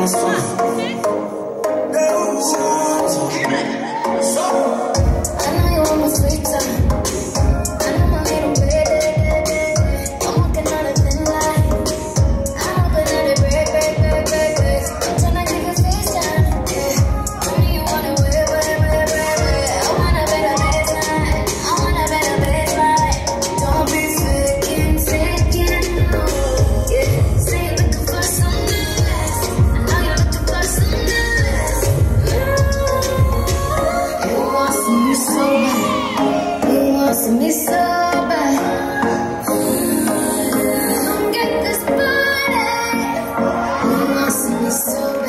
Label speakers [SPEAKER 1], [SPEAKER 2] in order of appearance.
[SPEAKER 1] Me so bad, don't get this body. You want me so bad.